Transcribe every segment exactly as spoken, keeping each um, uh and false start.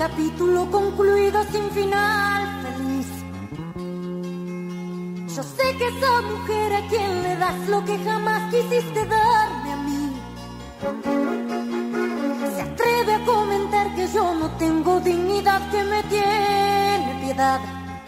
capítulo concluido sin final feliz. Yo sé que esa mujer a quien le das lo que jamás quisiste darme a mí se atreve a comentar que yo no tengo dignidad, que me tiene piedad.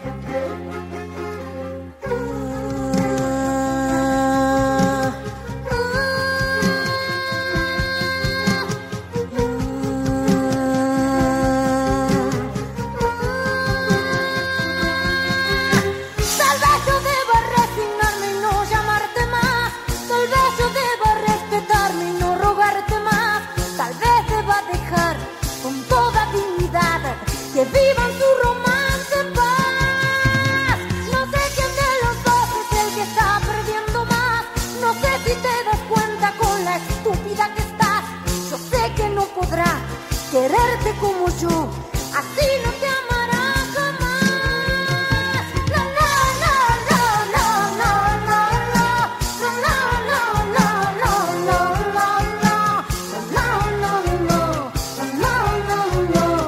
Que vivan su romance en paz. No sé quién de los dos es el que está perdiendo más. No sé si te das cuenta con la estúpida que estás. Yo sé que no podrá quererte como yo, así no te amará jamás. No, no, no, no, no, no, no, no, no, no, no, no, no, no, no, no, no, no, no, no.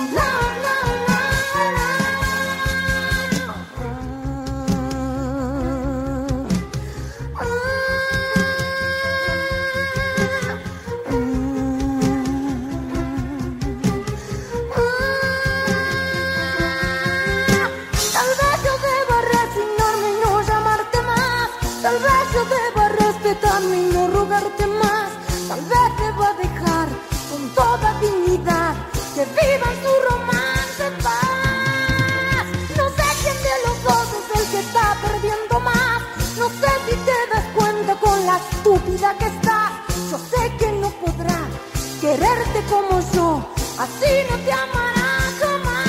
Tal vez yo deba respetarme y no rogarte más. Tal vez deba dejar con toda dignidad que vivan su romance en paz. No sé quién de los dos es el que está perdiendo más. No sé si te das cuenta con la estúpida que estás. Yo sé que no podrá quererte como yo, así no te amará jamás.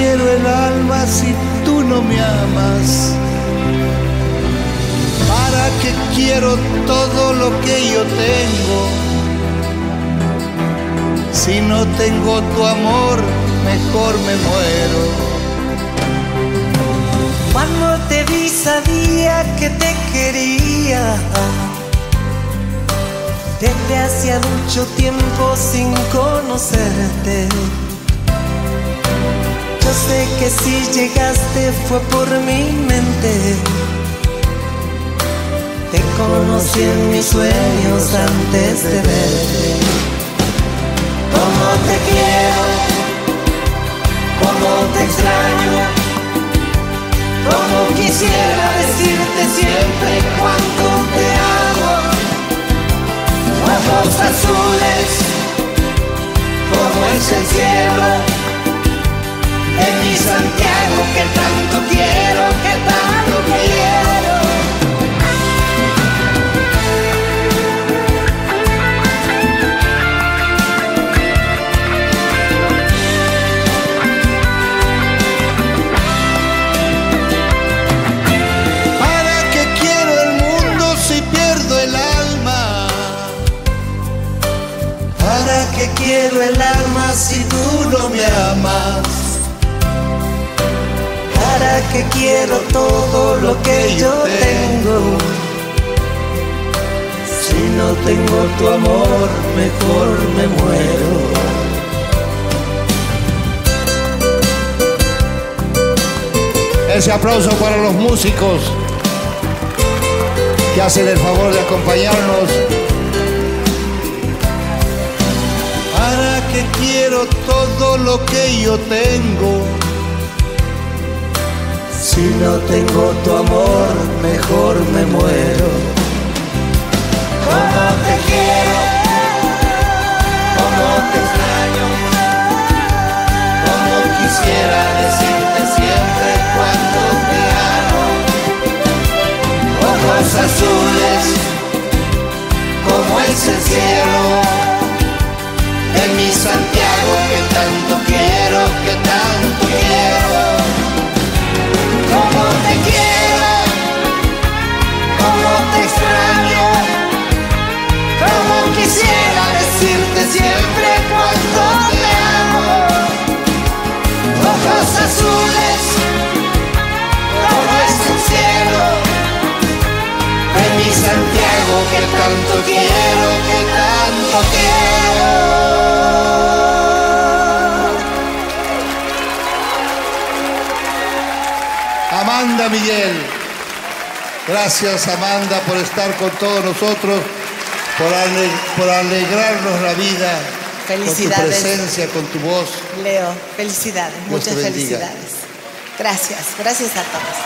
quiero el alma si tú no me amas? ¿Para qué quiero todo lo que yo tengo? Si no tengo tu amor, mejor me muero. Cuando te vi sabía que te quería, desde hacía mucho tiempo sin conocerte. Yo sé que si llegaste fue por mi mente. Te conocí en mis sueños antes de verte. Cómo te quiero, cómo te extraño, cómo quisiera decirte siempre cuánto te amo. Ojos azules, como es el cielo, en mi Santiago que tanto quiero, que tanto quiero. ¿Para qué quiero el mundo si pierdo el alma? ¿Para qué quiero el alma si tú no me amas? ¿Para qué quiero todo lo que yo tengo? Si no tengo tu amor, mejor me muero. Ese aplauso para los músicos que hacen el favor de acompañarnos. ¿Para qué quiero todo lo que yo tengo? Si no tengo tu amor, mejor me muero. Cómo te quiero, cómo te extraño, Como quisiera decirte siempre cuánto te amo. Ojos azules, como es el cielo, en mi Santiago que tanto quiero, que tanto quiero. cómo te quiero, cómo te extraño, cómo quisiera decirte siempre cuánto te amo. Ojos azules, como es el cielo, En mi Santiago que tanto quiero, que tanto quiero. Amanda Miguel, gracias Amanda por estar con todos nosotros, por, ale por alegrarnos la vida. Felicidades. Con tu presencia, con tu voz. Leo, felicidades, Dios te muchas bendiga. felicidades. Gracias, gracias a todos.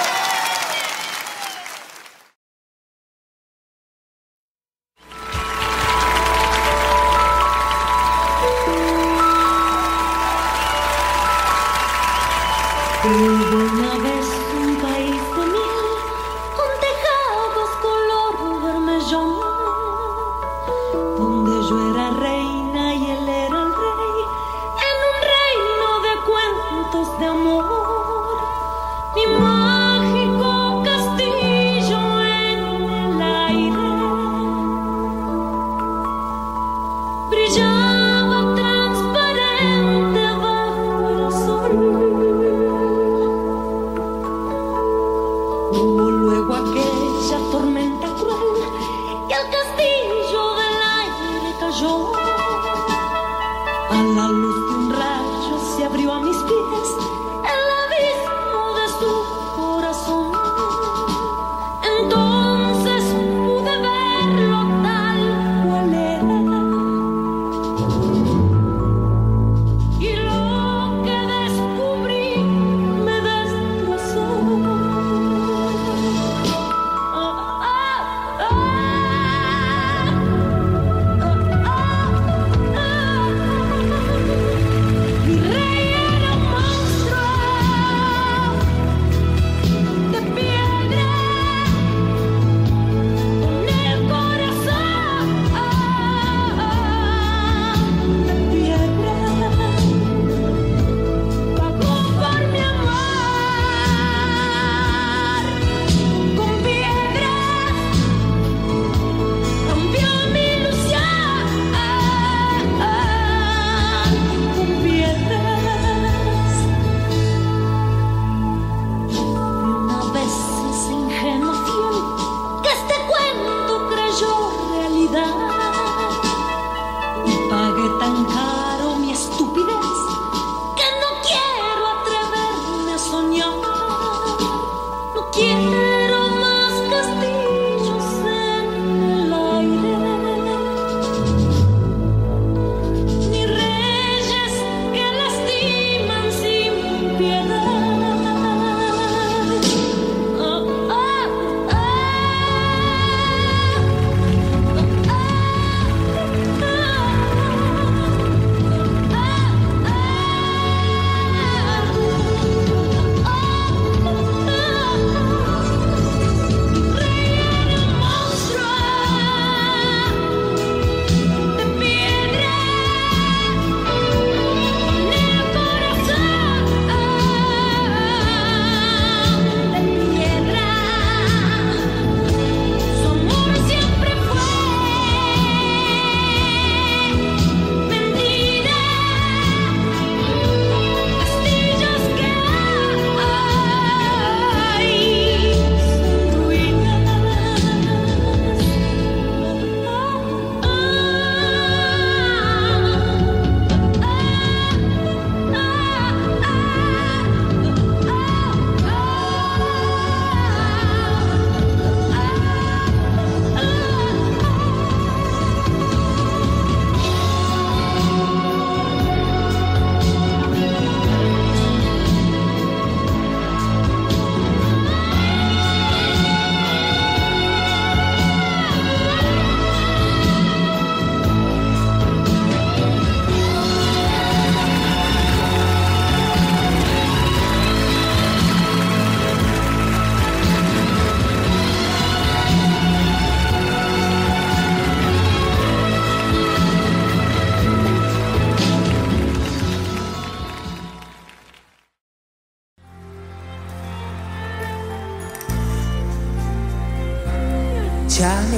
Hubo una vez un país de miel, con tejados color vermellón, donde yo era reina y él era el rey, en un reino de cuentos de amor. Mi mágico castillo en el aire brillaba transparente bajo el sol. Hubo luego aquella tormenta cruel y el castillo del aire cayó. A la luz de un rayo se abrió a mis pies el abismo de su corazón. Entonces pude verlo tal cual era, y lo que descubrí me destrozó.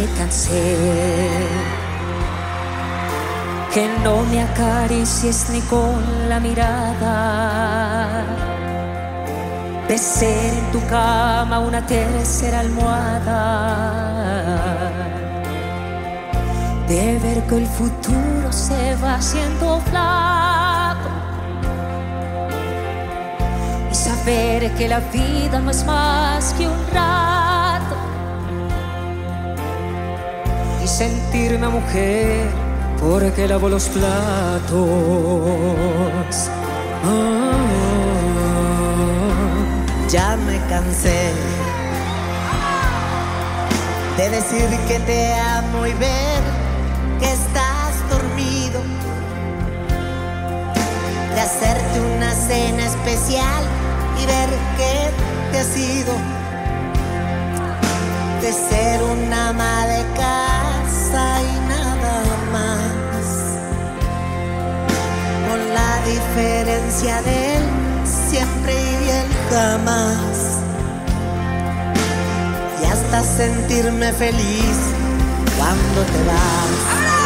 cansé, que no me acaricies ni con la mirada, de ser en tu cama una tercera almohada, de ver que el futuro se va haciendo flaco y saber que la vida no es más que un rato, y sentirme mujer porque lavo los platos. Oh. Ya me cansé de decir que te amo y ver que estás dormido, de hacerte una cena especial y ver que te has ido, de ser una ama de casa y nada más, con la diferencia de él siempre y él jamás, y hasta sentirme feliz cuando te vas.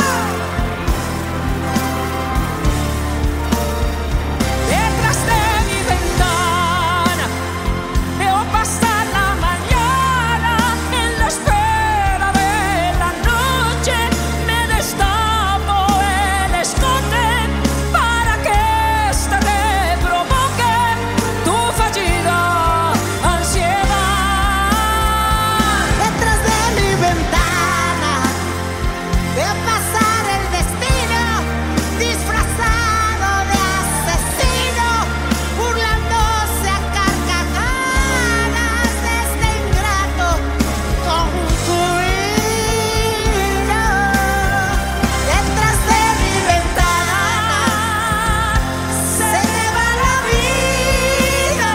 Detrás de mi ventana veo pasar la mañana, en la espera de la noche me destapo el escote para que esta te provoque tu fallida ansiedad. Detrás de mi ventana veo pasar el destino disfrazado de asesino, burlándose a carcajadas de este ingrato concubino. Detrás de mi ventana se me va la vida.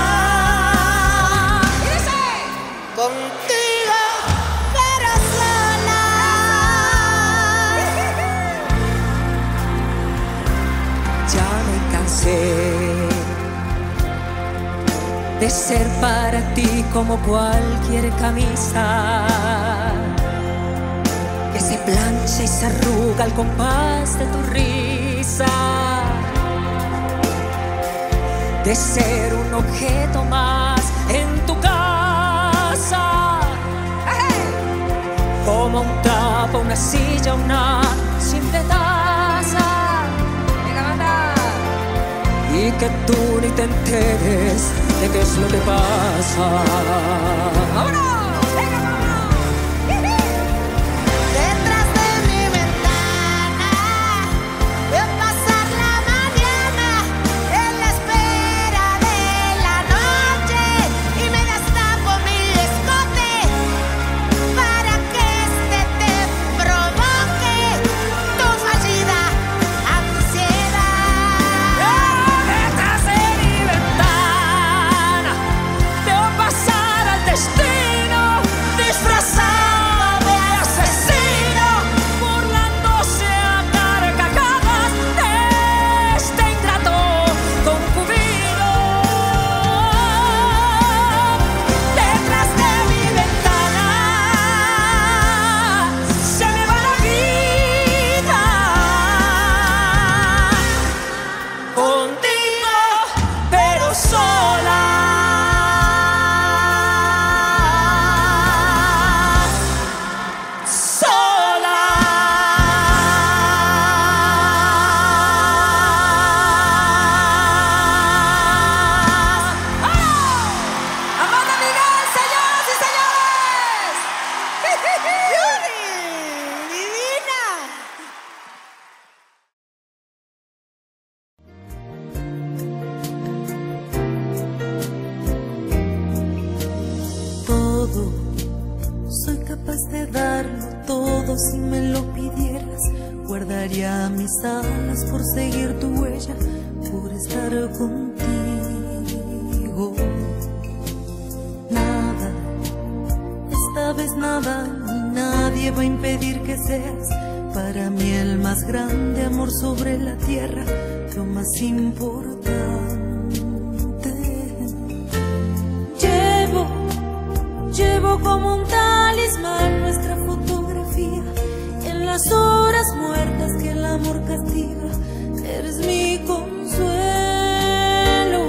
Contigo, pero sola. Ya me cansé de ser para ti como cualquier camisa que se plancha y se arruga al compás de tu risa, de ser un objeto más en tu casa, como un trapo, una silla, una simple taza. Venga, banda. Y que tú ni te enteres de qué es lo que pasa. ¡Vámonos! ¡Venga, vámonos! Detrás de mi ventana veo pasar la mañana, en la espera de la noche, y me destapo mi escote para que este te provoque tu fallida ansiedad. Detrás de mi ventana veo pasar al destino disfrazado de asesino, burlándose a carcajadas de este ingrato concubino. Detrás de mi ventana se me va la vida. Contigo, pero sola. Sola. Amanda Miguel, señoras y señores. ¡Divina! Todo, soy capaz de darlo todo si me lo pidieras. Guardaría mis alas por seguir tu huella, por estar contigo. Nada, esta vez nada, ni nadie va a impedir que seas para mí el más grande amor sobre la tierra, lo más importante. Llevo, llevo como un talismán nuestra futura fotografía. En las horas muertas que el amor castiga, eres mi consuelo.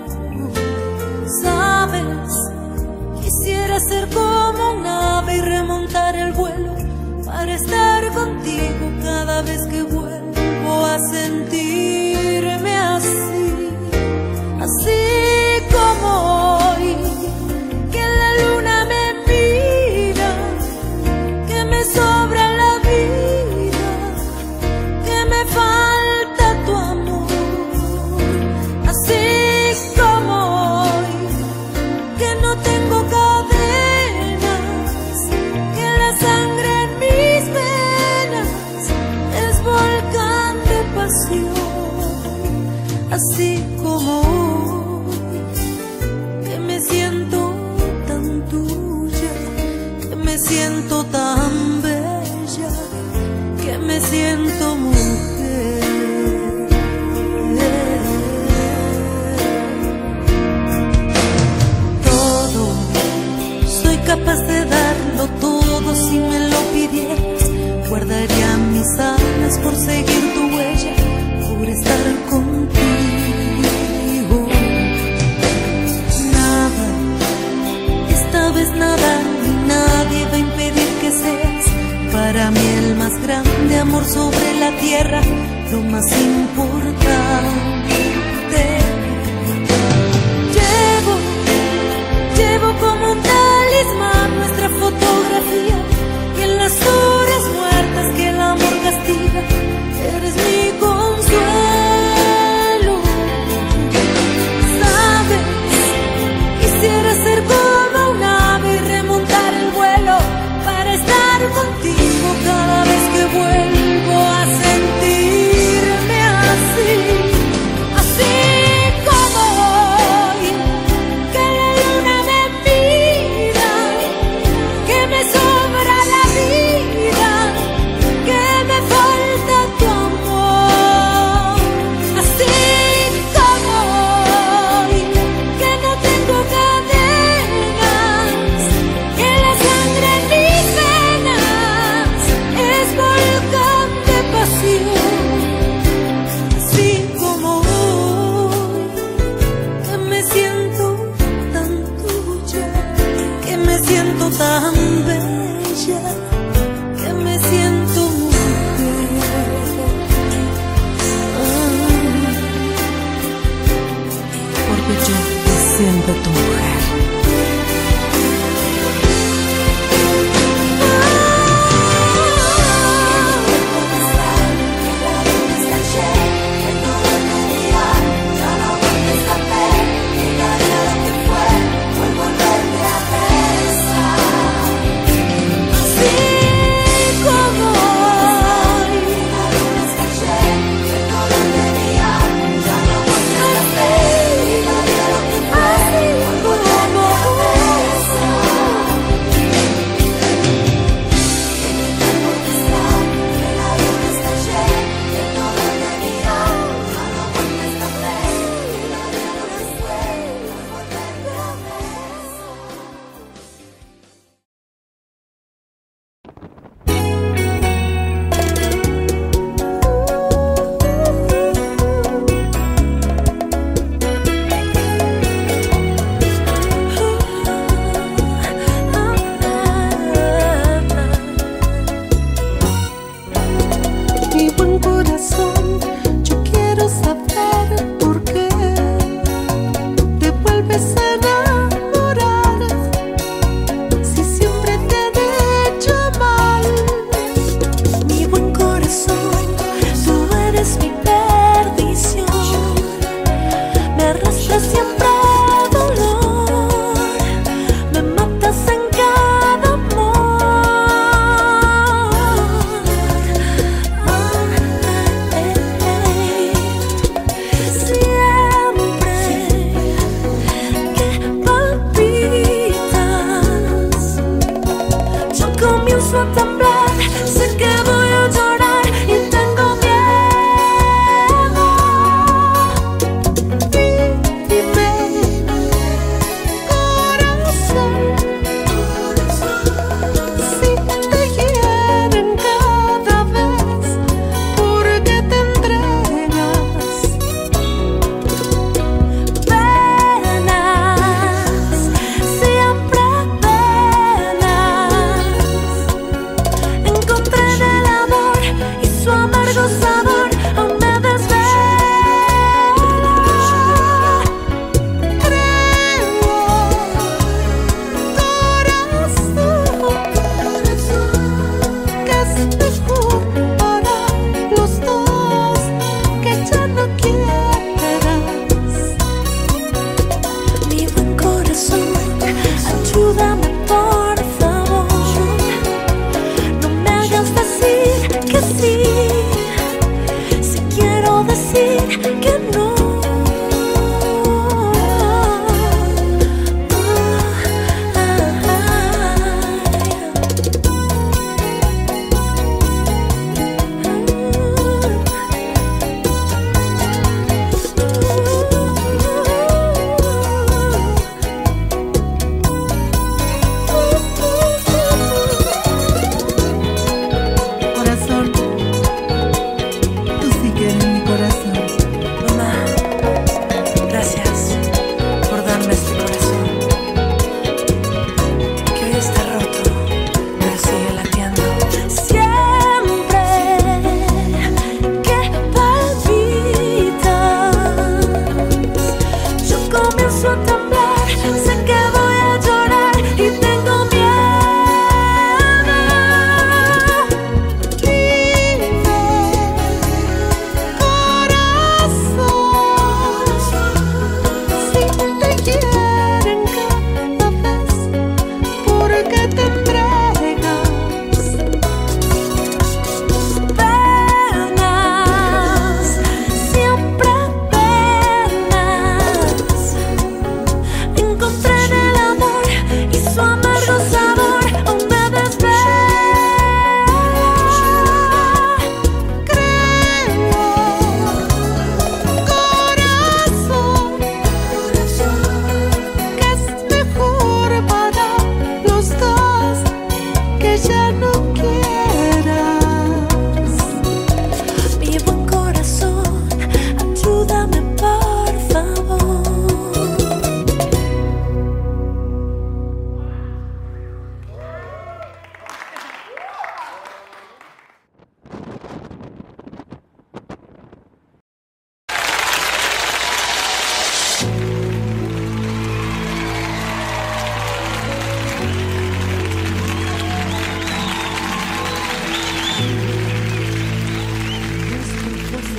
Sabes, quisiera ser como un ave y remontar el vuelo para estar contigo cada vez que vuelvo a sentirme así, así como hoy, que la luna me mira, que me sobra la vida, que me falta tu amor, así como hoy, que no tengo cadenas, que la sangre en mis venas es volcán de pasión, así como hoy, que me siento tan tuya, que me siento tan bella, que me siento mujer. Todo, soy capaz de darlo todo si me lo pidieras. Guardaría mis alas por seguir tu huella, por estar contigo. Nada, esta vez nada ni nadie va a impedir que seas para mí el más grande amor sobre la tierra, lo más importante. Llevo, llevo como un talismán nuestra fotografía, y en las horas muertas que el amor castiga, eres mi consuelo. Sabes, quisiera ser como un ave y remontar el vuelo para estar contigo cada vez que vuelvo a sentirme así, así como hoy, que la luna me mira, que me sobra la vida, que me falta tu amor, así como hoy, que no tengo cadenas, que la sangre en mis venas es volcán de pasión, así como hoy, que me siento tan tuya, que me siento tan bella, que me siento mujer. Ah, porque yo soy siempre tu mujer.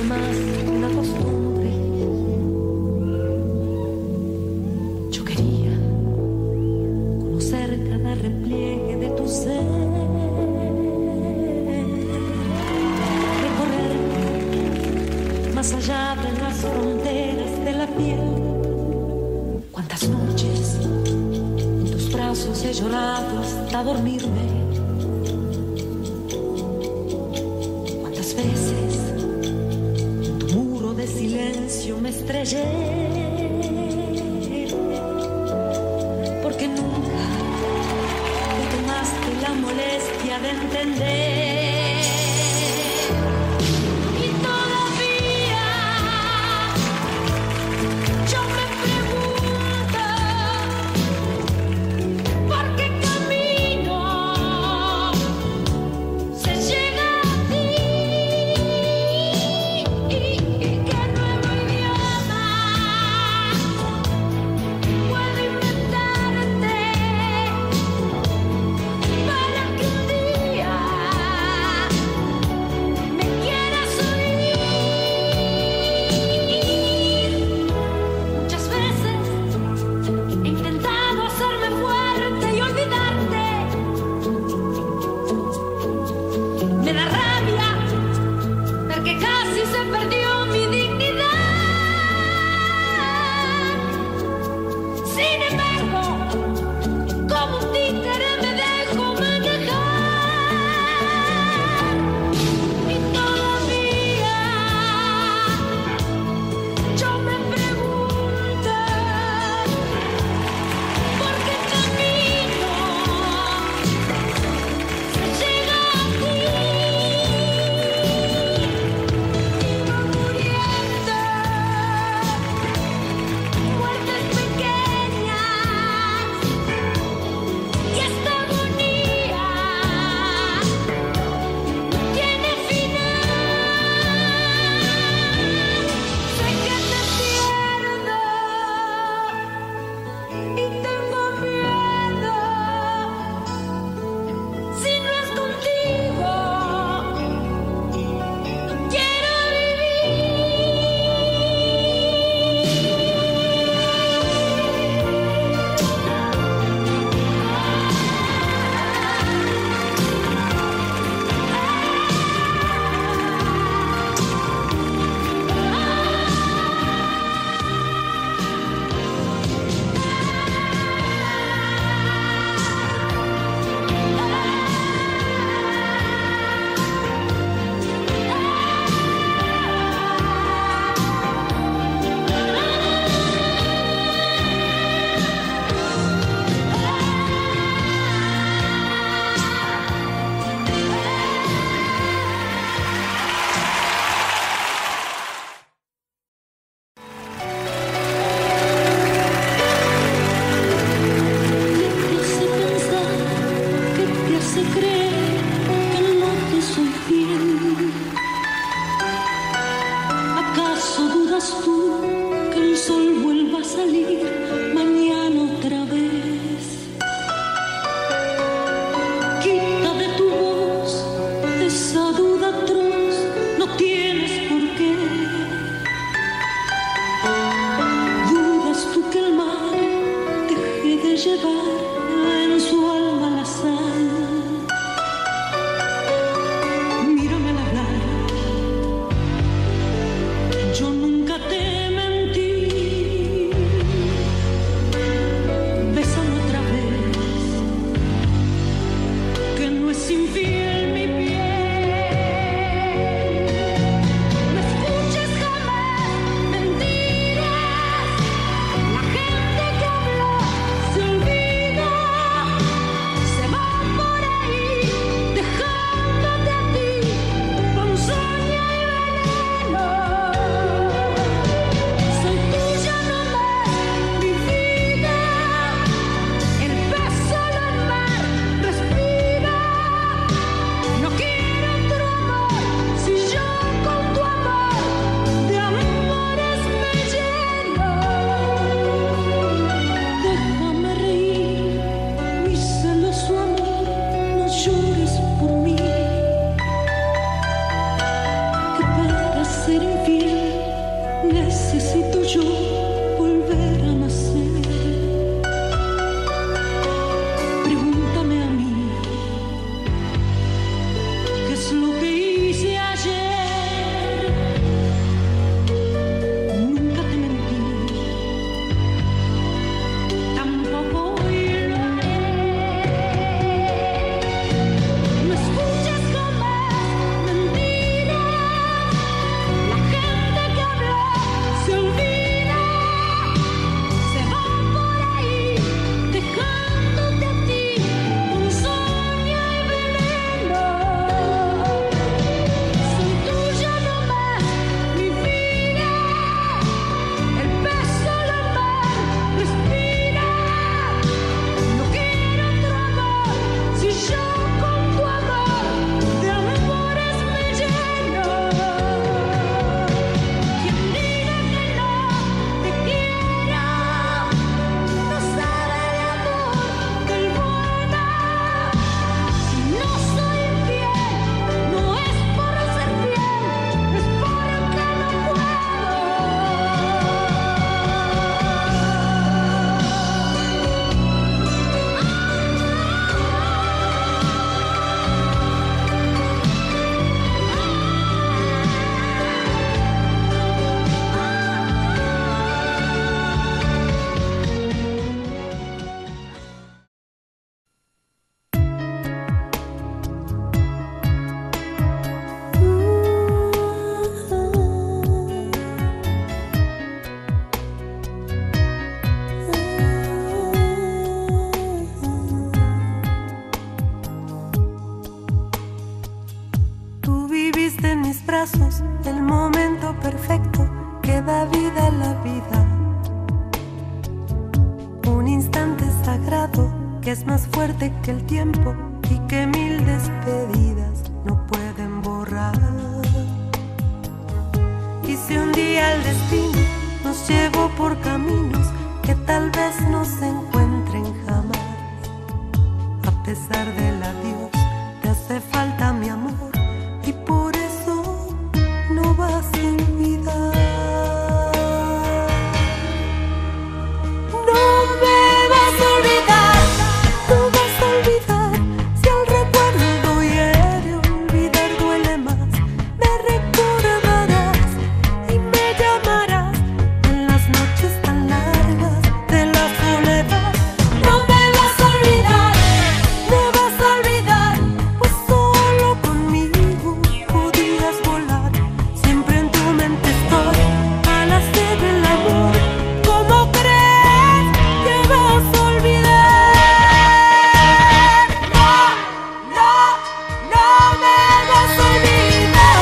más una costumbre. Yo quería conocer cada repliegue de tu ser, recorrer más allá de las fronteras de la piel. Cuántas noches en tus brazos he llorado hasta dormirme. Cuántas veces en tu muro de silencio me estrellé, porque nunca te tomaste la molestia de entender. llores por mí, que para ser infeliz yo volver a nacer. Pregúntame a mí, ¿qué es lo que hice ayer? Nunca te mentí, tampoco hoy lo haré. No escuches jamás mentiras, la gente que habla se olvida, se va por ahí dejándote a ti con soña y veneno. Soy tuya nomás, mi vida, el beso la mar respira. No quiero otro amor, si yo con tu amor de amores me lleno. Quien diga que no te quiero, no sabe de amor del bueno. Si no soy infiel, no es por ser fiel, es porque no puedo. Tú viviste en mis brazos el momento perfecto que da vida a la vida. Un instante sagrado que es más fuerte que el tiempo y que mil despedidas no pueden borrar. Y si un día el destino nos llevó por caminos que tal vez no se encuentren jamás, a pesar del adiós te hace falta mi amor. Y por eso no vas a olvidar. No me vas a olvidar, no vas a olvidar. Si el recuerdo hiere, olvidar duele más. Me recordarás y me llamarás en las noches tan largas de la soledad. No me vas a olvidar, me vas a olvidar, pues solo conmigo podías volar. Siempre en tu mente estoy, al hacer el amor. ¿Cómo crees que vas a olvidar? No, no, no me vas a olvidar.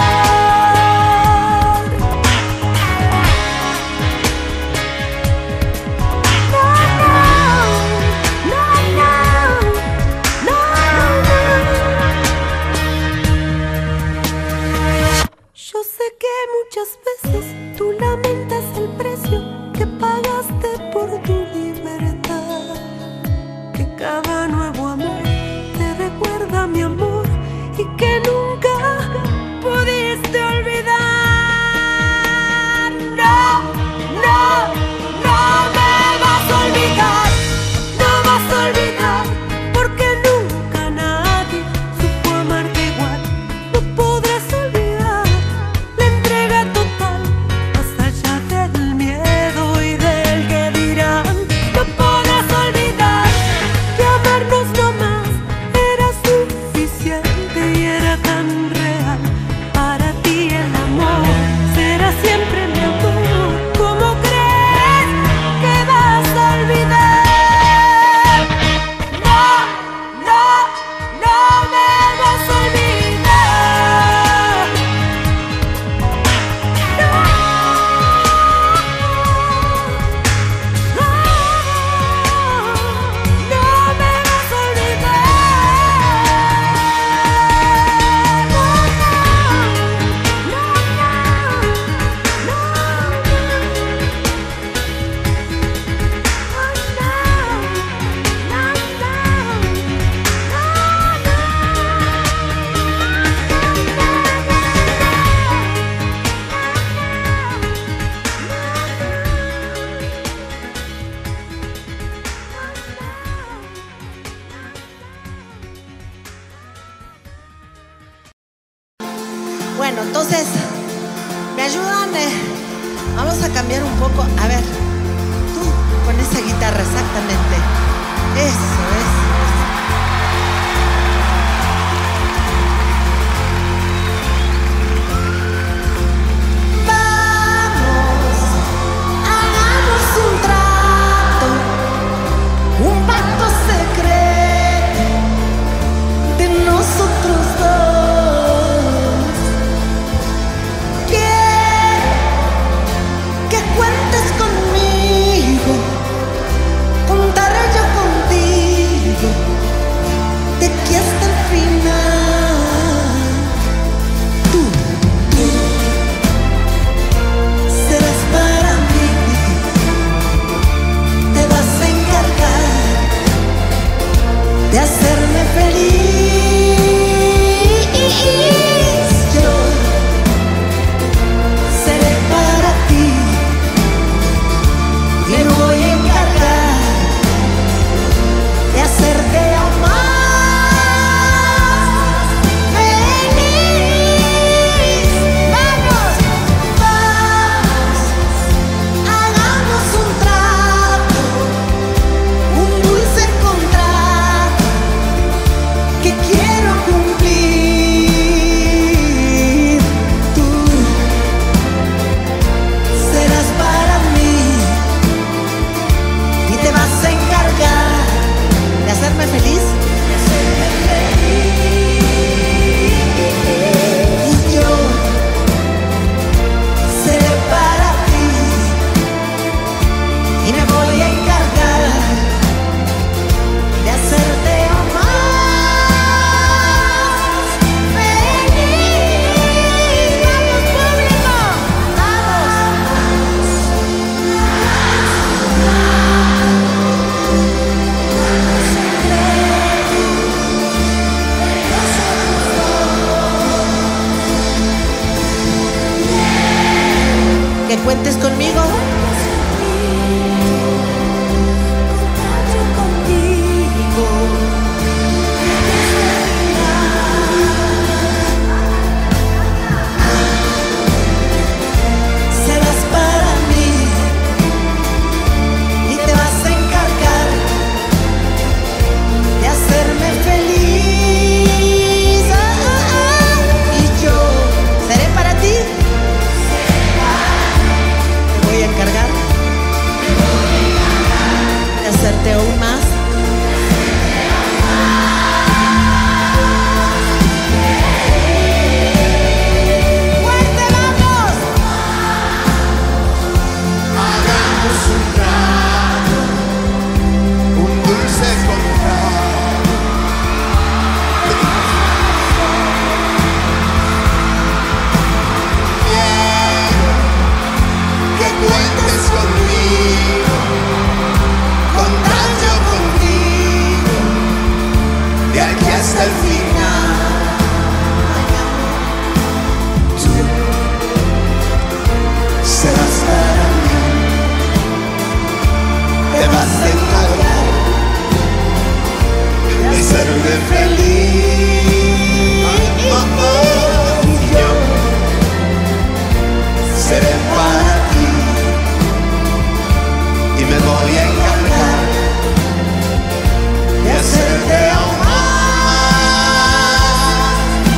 No, no, no, no, no, no. Yo sé que muchas veces tú lamentas el precio que pagaste por tu libertad, que cada nuevo amor te recuerda mi amor y que nunca pudiste olvidar. No, no, no me vas a olvidar, no vas a olvidar, porque nunca nadie supo amarte igual. No podrás olvidar la entrega total, más allá del miedo y del ayudan? Eh, vamos a cambiar un poco. A ver, tú con esa guitarra, exactamente. Eso, eso. Cuentes conmigo. Serás para mí y te vas a encargar de hacerme feliz. Ah, ah, ah. Y yo seré para ti. Voy a encargar de hacerte aún más. ¡Fuerte, vamos! Hagamos un trato, un dulce contrato. Que cuentes conmigo, contar yo contigo, de aquí hasta el final. Tú serás para mí, te vas a encargar de hacerme feliz. Oh, oh, y yo seré para ti y me voy a encargar de hacerte aún más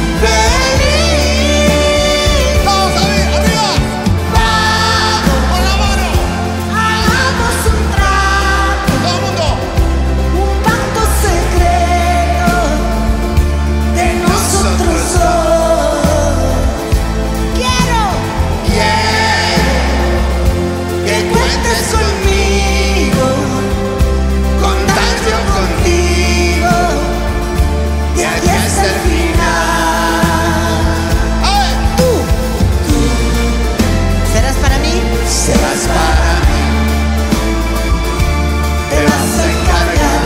feliz. Todos arriba, arriba. Vamos, con la mano. Hagamos un trato, Todo el mundo. un pacto secreto de nosotros dos. Quiero Que cuentes conmigo, contar yo contigo, de aquí hasta el final. ¡Ay! tú, tú serás para mí. Serás para mí, te vas a encargar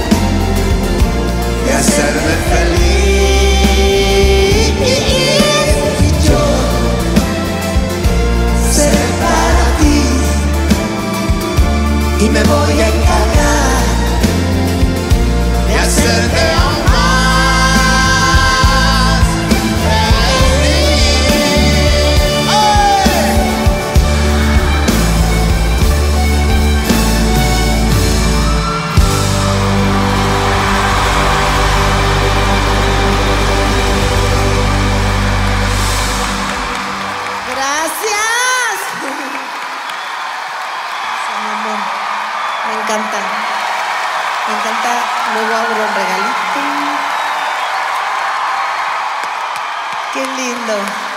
de hacerme feliz. Y yo seré para ti y me voy a encargar de hacerte aún más feliz. ¡Ay! encanta. Me encanta. Luego abro un regalito. Qué lindo.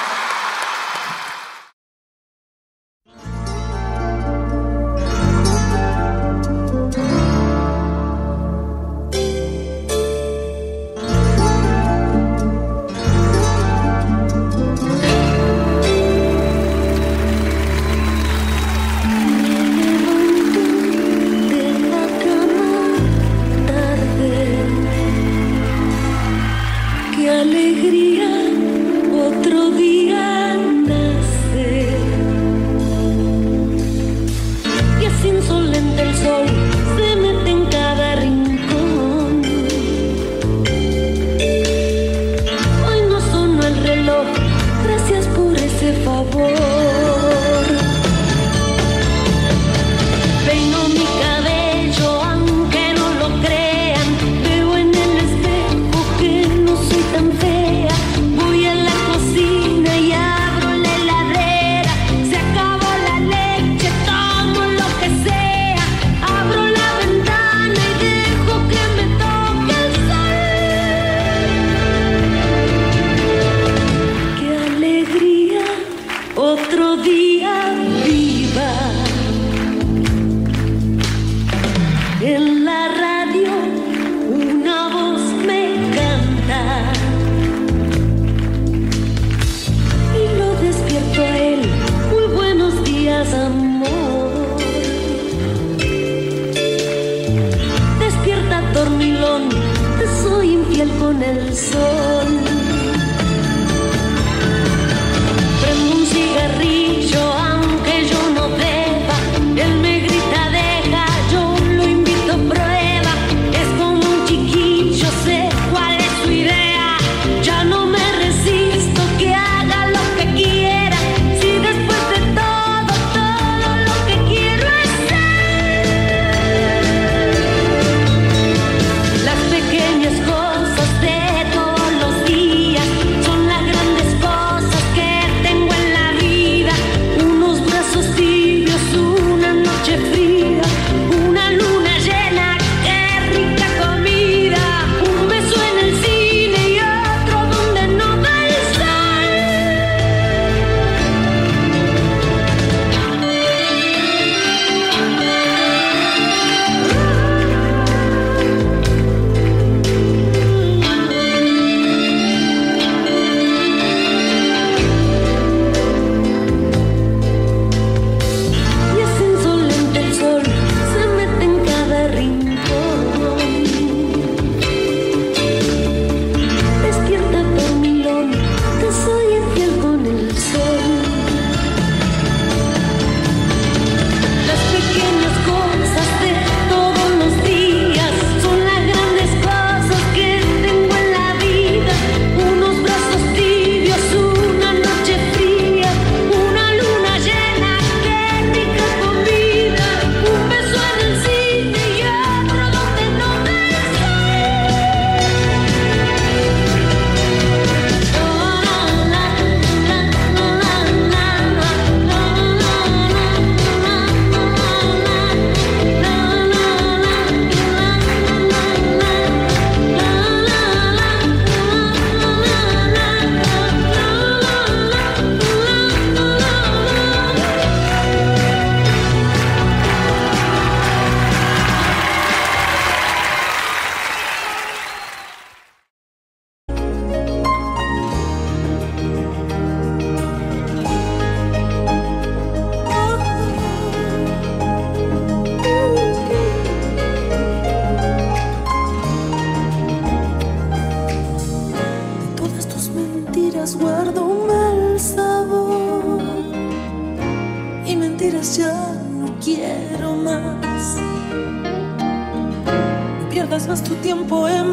pierdas más tu tiempo en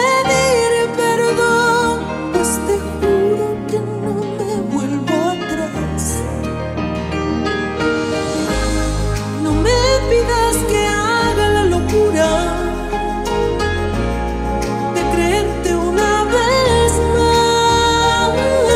pedir perdón, pues te juro que no me vuelvo atrás. No me pidas que haga la locura de creerte una vez más.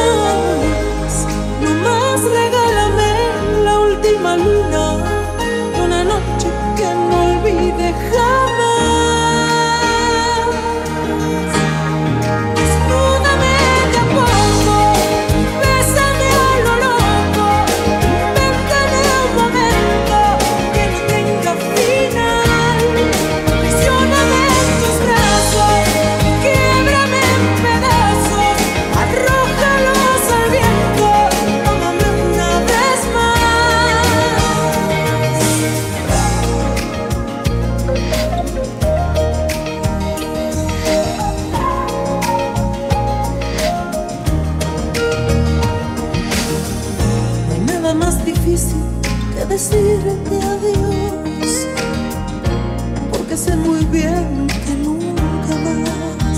Nomás regálame la última luna de una noche que no olvide. decirte adiós, porque sé muy bien que nunca más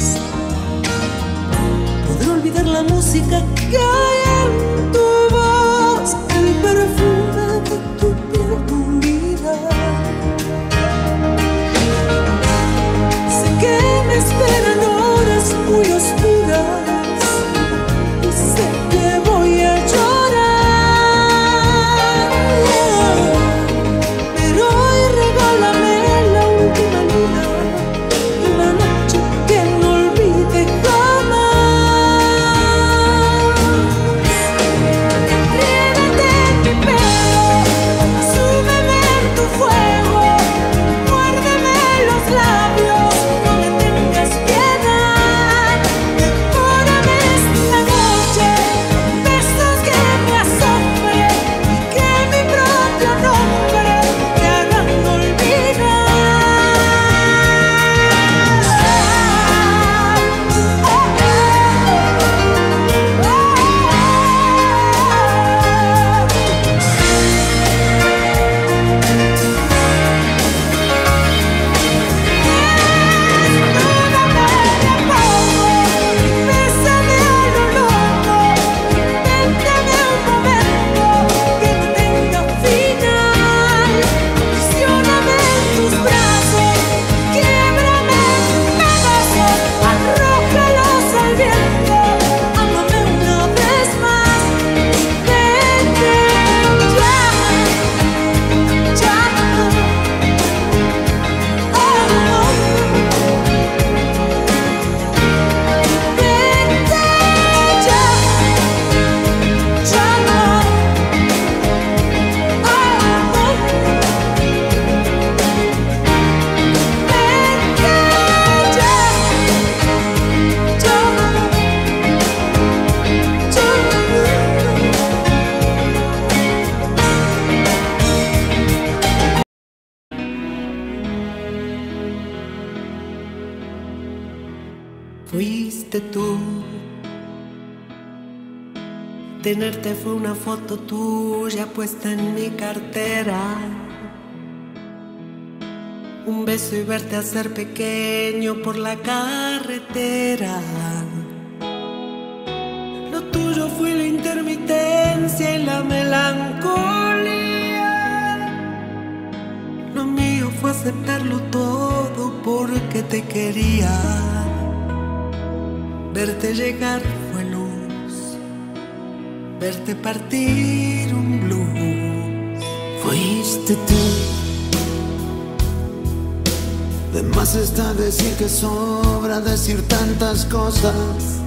podré olvidar la música que hay en tu voz, el perfume de tu piel, tu vida. Sé que me esperan horas muy oscuras y sé que voy a llorar. Fuiste tú, tenerte fue una foto tuya puesta en mi cartera, un beso y verte hacer pequeño por la carretera. Lo tuyo fue la intermitencia y la melancolía, lo mío fue aceptarlo todo porque te quería. Verte llegar fue luz, verte partir un blues. Fuiste tú. De más está decir que sobra decir tantas cosas.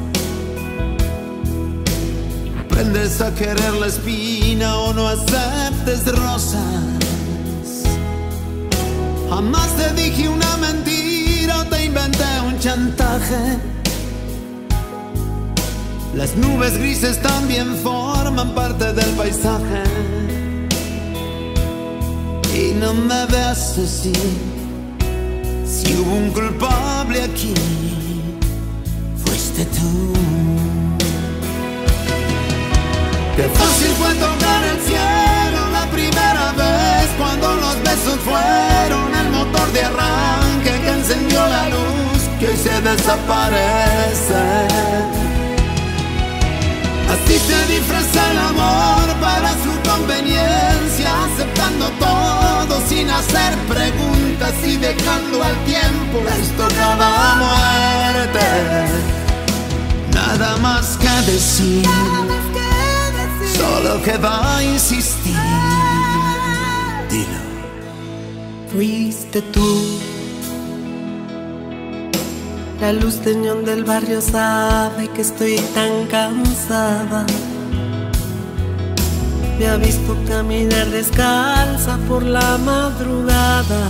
Aprendes a querer la espina o no aceptes rosas. Jamás te dije una mentira o te inventé un chantaje. Las nubes grises también forman parte del paisaje. Y no me veas así, si hubo un culpable aquí, fuiste tú. Qué fácil fue tocar el cielo la primera vez, cuando los besos fueron el motor de arranque que encendió la luz que hoy se desaparece. Así se disfraza el amor para su conveniencia, aceptando todo sin hacer preguntas y dejando al tiempo la estocada muerte. Nada más que decir, solo que va a insistir. Dilo. fuiste tú. La luz de neón del barrio sabe que estoy tan cansada. Me ha visto caminar descalza por la madrugada.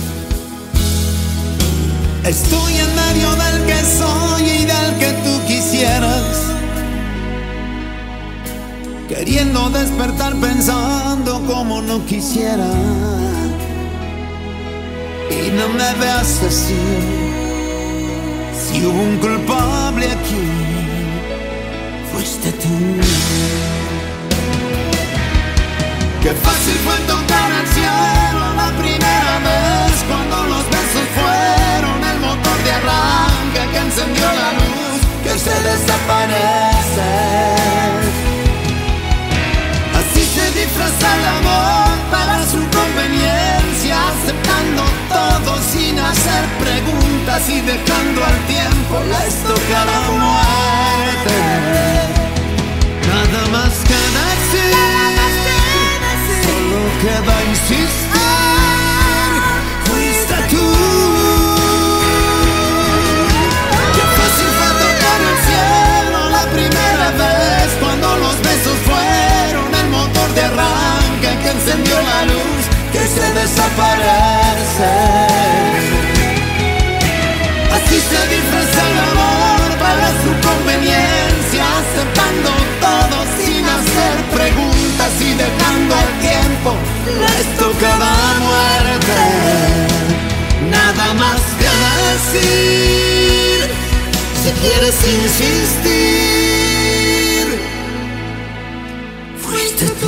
Estoy en medio del que soy y del que tú quisieras, queriendo despertar pensando como no quisiera. Y no me veas así, si hubo un culpable aquí, fuiste tú. Qué fácil fue tocar el cielo la primera vez, cuando los besos fueron el motor de arranque que encendió la luz que se desaparece. Así se disfraza el amor para su conveniencia, aceptando todo sin hacer preguntas y dejando al tiempo la estocada muerte. Nada más que decir, solo queda insistir, fuiste tú. Qué fácil fue tocar el cielo la primera vez, cuando los besos fueron el motor de arranque que encendió la luz que se desaparece. Así se disfraza el amor para su conveniencia, aceptando todo sin hacer preguntas y dejando al tiempo la estocada muerte. Nada más que decir, si quieres insistir, fuiste tú.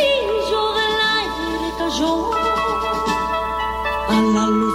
brillo del aire cayó a la luz